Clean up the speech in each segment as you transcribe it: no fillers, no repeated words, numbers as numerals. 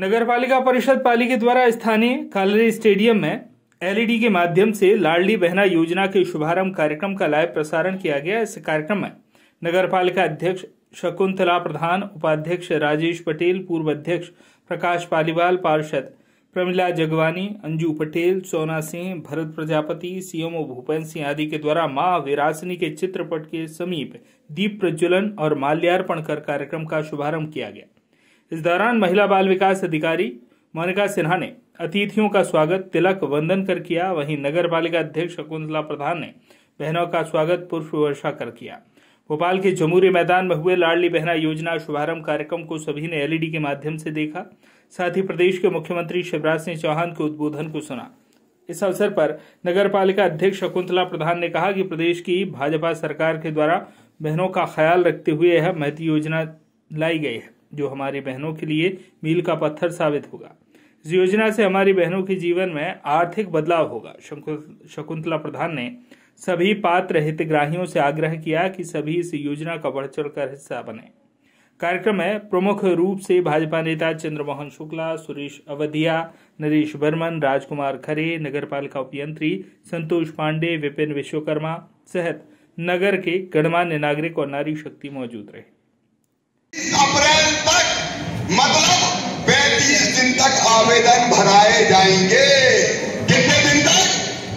नगर पालिका परिषद पाली के द्वारा स्थानीय कालरी स्टेडियम में एलईडी के माध्यम से लाडली बहना योजना के शुभारंभ कार्यक्रम का लाइव प्रसारण किया गया। इस कार्यक्रम में नगर पालिका अध्यक्ष शकुंतला प्रधान, उपाध्यक्ष राजेश पटेल, पूर्व अध्यक्ष प्रकाश पालीवाल, पार्षद प्रमिला जगवानी, अंजू पटेल, सोना सिंह, भरत प्रजापति, सीएमओ भूपेंद्र सिंह आदि के द्वारा मां विरासनी के चित्रपट के समीप दीप प्रज्वलन और माल्यार्पण कर कार्यक्रम का शुभारंभ किया गया। इस दौरान महिला बाल विकास अधिकारी मोनिका सिन्हा ने अतिथियों का स्वागत तिलक वंदन कर किया। वहीं नगर पालिका अध्यक्ष शकुंतला प्रधान ने बहनों का स्वागत पुष्प वर्षा कर किया। भोपाल के जमूरी मैदान में हुए लाडली बहना योजना शुभारंभ कार्यक्रम को सभी ने एलईडी के माध्यम से देखा। साथ ही प्रदेश के मुख्यमंत्री शिवराज सिंह चौहान के उद्बोधन को सुना। इस अवसर पर नगर पालिका अध्यक्ष शकुंतला प्रधान ने कहा कि प्रदेश की भाजपा सरकार के द्वारा बहनों का ख्याल रखते हुए यह महती योजना लाई गई है, जो हमारी बहनों के लिए मील का पत्थर साबित होगा। इस योजना से हमारी बहनों के जीवन में आर्थिक बदलाव होगा। शकुंतला प्रधान ने सभी पात्र हितग्राहियों से आग्रह किया कि सभी इस योजना का बढ़ चढ़कर हिस्सा बने। कार्यक्रम में प्रमुख रूप से भाजपा नेता चंद्रमोहन शुक्ला, सुरेश अवधिया, नरेश बर्मन, राजकुमार खरे, नगर पालिका उपयंत्री संतोष पांडे, विपिन विश्वकर्मा सहित नगर के गणमान्य नागरिक और नारी शक्ति मौजूद रहे। अप्रैल तक मतलब 35 दिन तक आवेदन भराए जाएंगे। कितने दिन तक?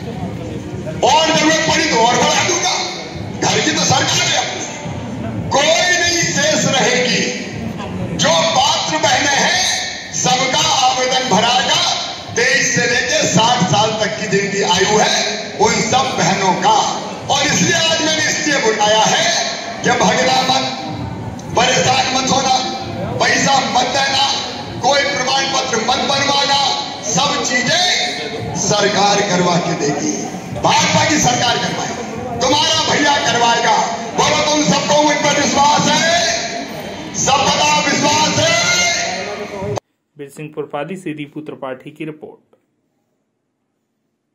और जरूरत पड़ी तो और बढ़ा दूंगा। घर की तो सरकार है, कोई नहीं शेष रहेगी। जो पात्र बहनें हैं सबका आवेदन भराएगा। 23 से लेकर 60 साल तक की जिनकी आयु है उन सब बहनों का। और इसलिए आज मैंने इसलिए बुलाया है कि भगना मत, परेशान मत होना, पैसा मत देना, कोई प्रमाण पत्र मत बनवाना, सब चीजें सरकार करवा के देगी। भाजपा की सरकार करवाएगी, तुम्हारा भैया करवाएगा। बोलो तुम सबको मुझ पर विश्वास है? सबका विश्वास है? बिरसिंहपुर पाली से दीपू त्रिपाठी की रिपोर्ट।